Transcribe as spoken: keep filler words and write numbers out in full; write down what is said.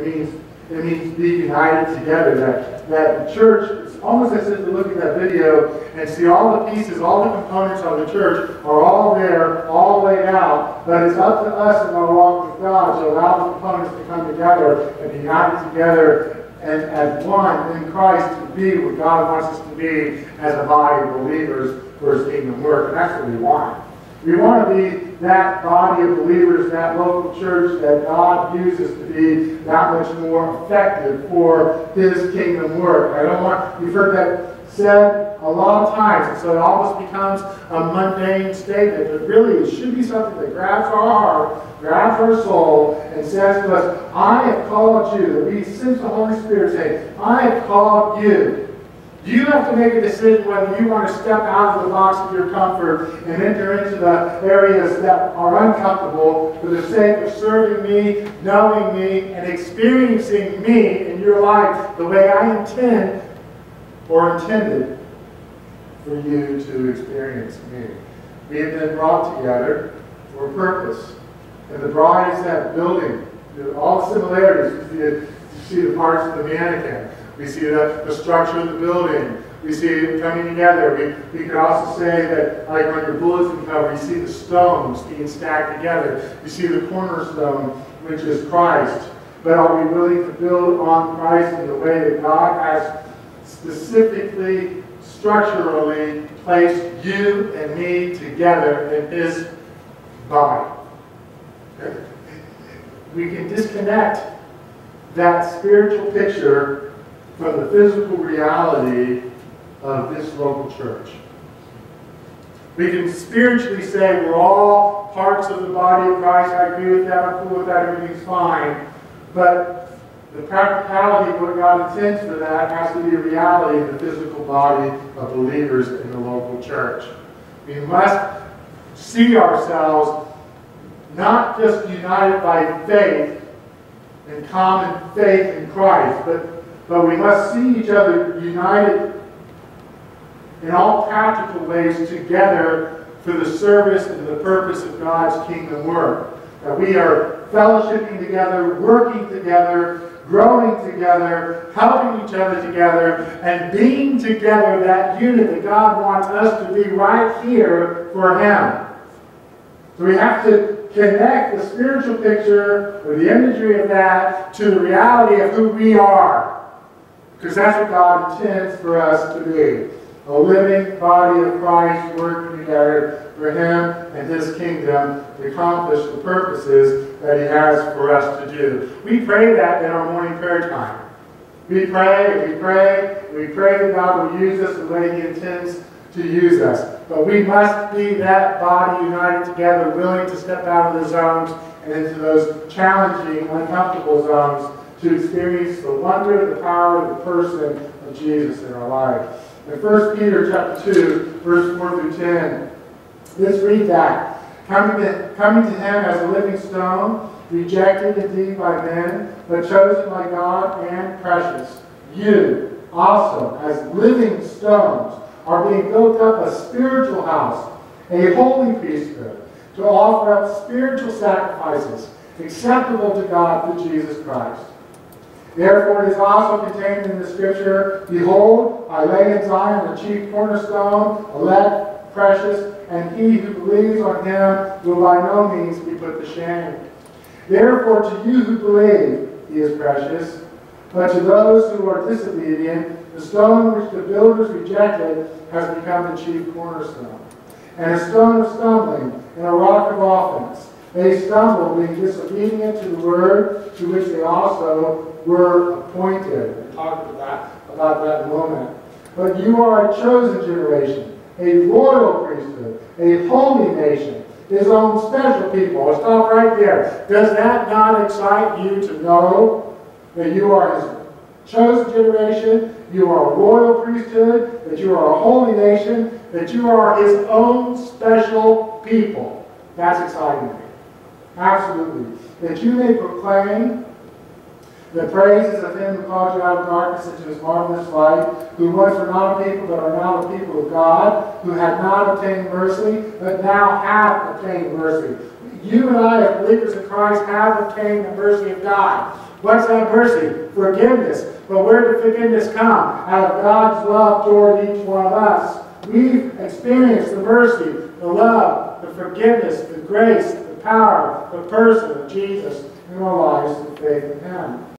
It means, it means be united together. That, that the church, it's almost as if you look at that video and see all the pieces, all the components of the church are all there, all laid out, but it's up to us in our walk with God to allow the components to come together and be united together and as one in Christ to be what God wants us to be as a body of believers for His kingdom work. And that's what we want. We want to be that body of believers, that local church that God uses to be that much more effective for His kingdom work. I don't want, we've heard that said a lot of times, and so it almost becomes a mundane statement, but really it should be something that grabs our heart, grabs our soul, and says to us, I have called you, that we sense the Holy Spirit saying, I have called you. You have to make a decision whether you want to step out of the box of your comfort and enter into the areas that are uncomfortable for the sake of serving me, knowing me, and experiencing me in your life the way I intend or intended for you to experience me. We have been brought together for a purpose. And the bride is that building. All the similarities. You see, it, you see the parts of the mannequin. We see the, the structure of the building. We see it coming together. We, we could also say that, like on your bulletin cover, you see the stones being stacked together. You see the cornerstone, which is Christ. But are we willing to build on Christ in the way that God has specifically, structurally placed you and me together in His body? Okay. We can disconnect that spiritual picture from the physical reality of this local church. We can spiritually say we're all parts of the body of Christ. I agree with that. I'm cool with that. Everything's fine. But the practicality of what God intends for that has to be a reality in the physical body of believers in the local church. We must see ourselves not just united by faith and common faith in Christ, but But we must see each other united in all practical ways together for the service and the purpose of God's kingdom work. That we are fellowshipping together, working together, growing together, helping each other together, and being together that unit that God wants us to be right here for Him. So we have to connect the spiritual picture or the imagery of that to the reality of who we are. Because that's what God intends for us to be. A living body of Christ working together for Him and His kingdom to accomplish the purposes that He has for us to do. We pray that in our morning prayer time. We pray, we pray, we pray that God will use us the way He intends to use us. But we must be that body united together, willing to step out of the zones and into those challenging, uncomfortable zones to experience the wonder, the power, the person of Jesus in our life. In First Peter chapter two, verse four through ten, let's read that. Coming to, coming to Him as a living stone, rejected indeed by men, but chosen by God and precious. You also, as living stones, are being built up a spiritual house, a holy priesthood, to offer up spiritual sacrifices acceptable to God through Jesus Christ. Therefore it is also contained in the Scripture, Behold, I lay in Zion the chief cornerstone, elect, precious, and he who believes on Him will by no means be put to shame. Therefore to you who believe, He is precious, but to those who are disobedient, the stone which the builders rejected has become the chief cornerstone, and a stone of stumbling and a rock of offense. They stumbled, being disobedient to the word to which they also were appointed. We'll talk about that, about that in a moment. But you are a chosen generation, a royal priesthood, a holy nation, His own special people. I'll stop right there. Does that not excite you to know that you are His chosen generation, you are a royal priesthood, that you are a holy nation, that you are His own special people? That's exciting to me. Absolutely. That you may proclaim the praises of Him who called you out of darkness into His marvelous light, who once were not a people, but are now the people of God, who had not obtained mercy, but now have obtained mercy. You and I, as believers in Christ, have obtained the mercy of God. What's that mercy? Forgiveness. But where did forgiveness come? Out of God's love toward each one of us. We've experienced the mercy, the love, the forgiveness, the grace, the power, the person of Jesus in our lives through faith in Him.